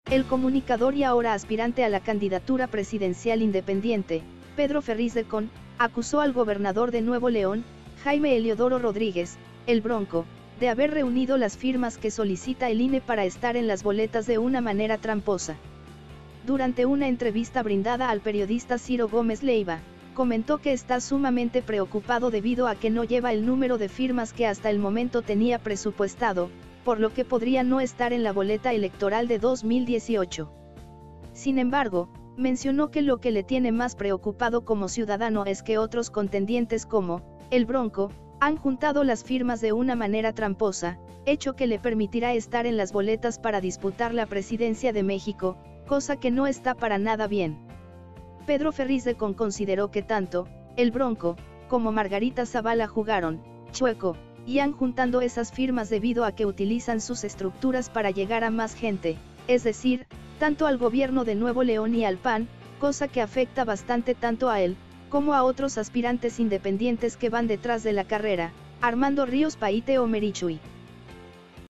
El comunicador y ahora aspirante a la candidatura presidencial independiente, Pedro Ferriz de Con, acusó al gobernador de Nuevo León, Jaime Eliodoro Rodríguez, el Bronco, de haber reunido las firmas que solicita el INE para estar en las boletas de una manera tramposa. Durante una entrevista brindada al periodista Ciro Gómez Leiva, comentó que está sumamente preocupado debido a que no lleva el número de firmas que hasta el momento tenía presupuestado, por lo que podría no estar en la boleta electoral de 2018. Sin embargo, mencionó que lo que le tiene más preocupado como ciudadano es que otros contendientes como el Bronco han juntado las firmas de una manera tramposa, hecho que le permitirá estar en las boletas para disputar la presidencia de México, cosa que no está para nada bien. Pedro Ferriz de Con consideró que tanto el Bronco como Margarita Zavala jugaron chueco y han juntando esas firmas debido a que utilizan sus estructuras para llegar a más gente, es decir, tanto al gobierno de Nuevo León y al PAN, cosa que afecta bastante tanto a él, como a otros aspirantes independientes que van detrás de la carrera, Armando Ríos Paite o Merichuy.